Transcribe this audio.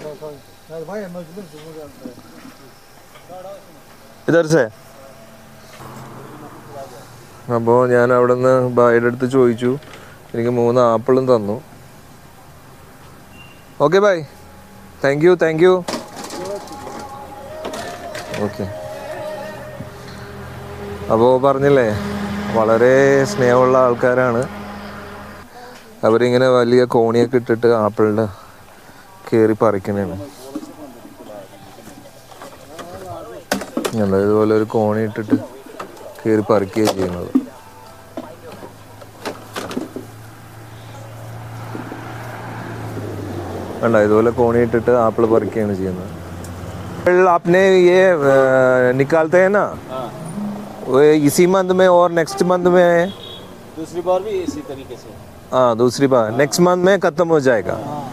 इधर से അപ്പോൾ ഞാൻ അവിടെ നിന്ന് ബായുടെ അടുത്ത് ചോദിച്ചു, എനിക്ക് 3 ആപ്പിളും തന്നു. Okay bye, thank you. Okay, അപ്പോൾ പറഞ്ഞില്ലേ വളരെ സ്നേഹമുള്ള ആൾക്കാരാണ്. അവരിങ്ങനെ വലിയ കോണിയൊക്കെ ഇട്ടിട്ട് ആപ്പിളിൻ്റെ കയറി പറിക്കണേണ്. ഇതുപോലെ ഒരു കോണി ഇട്ടിട്ട് കയറി പറിക്കുകയാണ് ചെയ്യുന്നത്. വേണ്ട, ഇതുപോലെ കോണി ഇട്ടിട്ട് ആപ്പിൾ പറിക്കുകയാണ് ചെയ്യുന്നത്. आपने ये निकालते हैं ना, वो इसी मंथ में और नेक्स्ट मंथ में है? दूसरी बार भी इसी तरीके से। हाँ, दूसरी बार नेक्स्ट मंथ में खत्म हो जाएगा.